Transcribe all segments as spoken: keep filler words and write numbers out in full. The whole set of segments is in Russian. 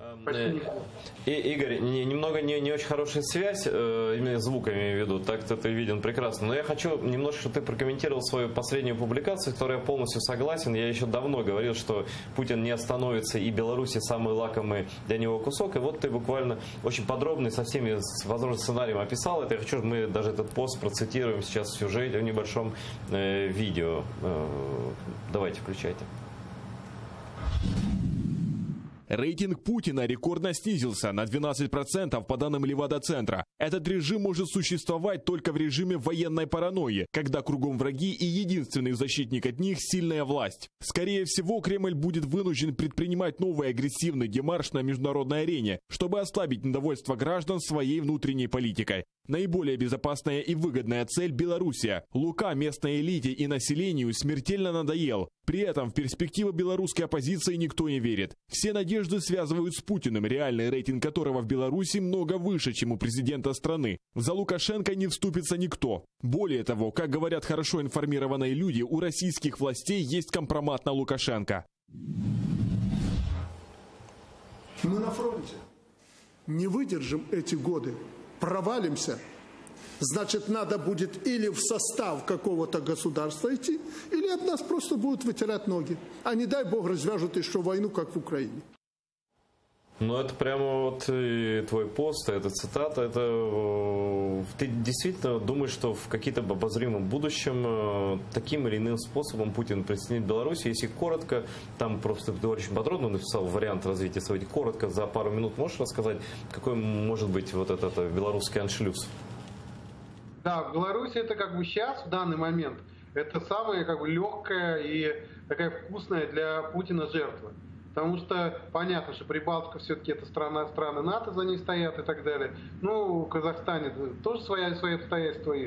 Почти И, Игорь, не, немного не, не очень хорошая связь, э, именно звук имею в виду, так-то ты виден прекрасно. Но я хочу немножко, чтобы ты прокомментировал свою последнюю публикацию, с которой я полностью согласен. Я еще давно говорил, что Путин не остановится, и Беларусь самый лакомый для него кусок. И вот ты буквально очень подробно со всеми возможным сценарием описал это. Я хочу, чтобы мы даже этот пост процитируем сейчас в сюжете, в небольшом э, видео. Э, давайте, включайте. Рейтинг Путина рекордно снизился на двенадцать процентов по данным Левада-центра. Этот режим может существовать только в режиме военной паранойи, когда кругом враги и единственный защитник от них – сильная власть. Скорее всего, Кремль будет вынужден предпринимать новый агрессивный демарш на международной арене, чтобы ослабить недовольство граждан своей внутренней политикой. Наиболее безопасная и выгодная цель – Белоруссия. Лука местной элите и населению смертельно надоел. При этом в перспективы белорусской оппозиции никто не верит. Все надежды связывают с Путиным, реальный рейтинг которого в Беларуси много выше, чем у президента страны. За Лукашенко не вступится никто. Более того, как говорят хорошо информированные люди, у российских властей есть компромат на Лукашенко. Мы на фронте. Не выдержим эти годы. Провалимся, значит, надо будет или в состав какого-то государства идти, или от нас просто будут вытирать ноги. А не дай бог развяжут еще войну, как в Украине. Ну, это прямо вот и твой пост, это цитата. Это ты действительно думаешь, что в какие-то обозримом будущем таким или иным способом Путин присоединит Беларусь? Если коротко, там просто ты очень подробно написал вариант развития событий. Коротко, за пару минут можешь рассказать, какой может быть вот этот белорусский аншлюз? Да, в Беларуси это как бы сейчас, в данный момент, это самая как бы легкая и такая вкусная для Путина жертва. Потому что понятно, что Прибалтика все-таки это страна, страны НАТО за ней стоят и так далее. Ну, в Казахстане тоже свои, свои обстоятельства, и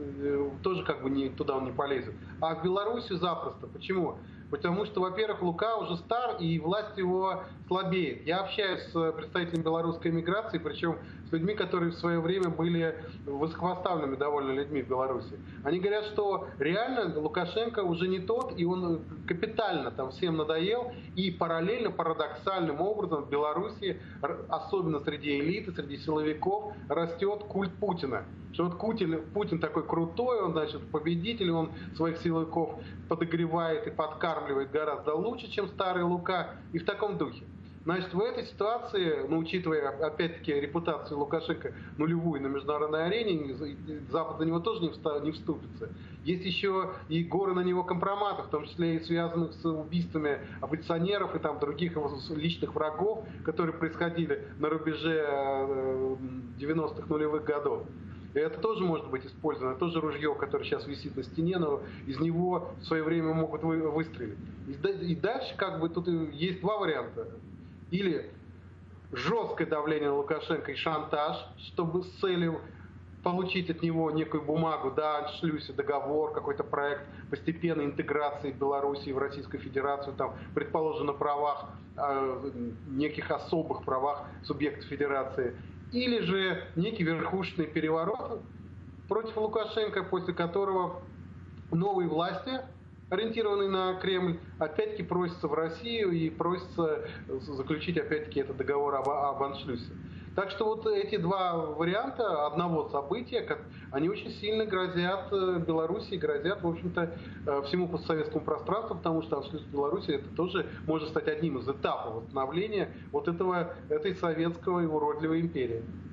э, тоже как бы не, туда он не полезет. А в Беларуси запросто. Почему? Потому что, во-первых, Лука уже стар, и власть его слабеет. Я общаюсь с представителями белорусской эмиграции, причем с людьми, которые в свое время были высокопоставленными довольно людьми в Беларуси. Они говорят, что реально Лукашенко уже не тот, и он капитально там всем надоел, и параллельно, парадоксальным образом в Беларуси, особенно среди элиты, среди силовиков, растет культ Путина. Что вот Путин, Путин такой крутой, он, значит, победитель, он своих силовиков подогревает и подкармливает гораздо лучше, чем старый Лука, и в таком духе. Значит, в этой ситуации, ну, учитывая, опять-таки, репутацию Лукашенко нулевую на международной арене, Запад за него тоже не вступится. Есть еще и горы на него компроматов, в том числе и связанных с убийствами оппозиционеров и там других его личных врагов, которые происходили на рубеже девяностых нулевых годов. И это тоже может быть использовано, тоже ружье, которое сейчас висит на стене, но из него в свое время могут выстрелить. И дальше как бы тут есть два варианта. Или жесткое давление на Лукашенко и шантаж, чтобы с целью получить от него некую бумагу, да, аншлюсе, договор, какой-то проект постепенной интеграции Белоруссии в Российскую Федерацию, там, предположим, на правах, э, неких особых правах субъектов Федерации. Или же некий верхушечный переворот против Лукашенко, после которого новые власти, ориентированные на Кремль, опять-таки просятся в Россию и просятся заключить опять-таки этот договор об, об аншлюсе. Так что вот эти два варианта одного события, как, они очень сильно грозят Беларуси, грозят, в общем-то, всему постсоветскому пространству, потому что аншлюз в Беларуси это тоже может стать одним из этапов восстановления вот этого, этой советского и уродливой империи.